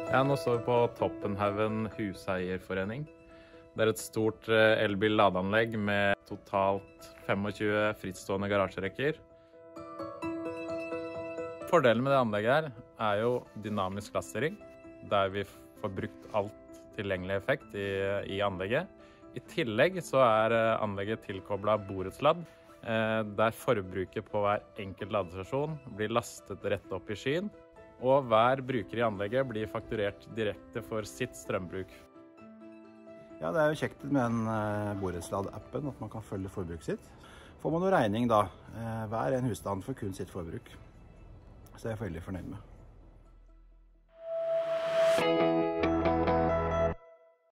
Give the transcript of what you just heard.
Ja, nå står vi på Toppenhaugen huseierforening. Det er et stort elbil-ladeanlegg med totalt 25 frittstående garasjerekker. Fordelen med det anlegget her er jo dynamisk laststyring, der vi får brukt alt tilgjengelig effekt i anlegget. I tillegg så er anlegget tilkoblet borettsladd, der forbruket på hver enkelt ladestasjon blir lastet rett opp i skyen, og hver bruker i anlegget blir fakturert direkte for sitt strømbruk. Ja, det er jo kjekt med den borettsladd-appen at man kan følge forbruket sitt. Får man noe regning da, hver en husstand for kun sitt forbruk. Så jeg er veldig fornøyd med.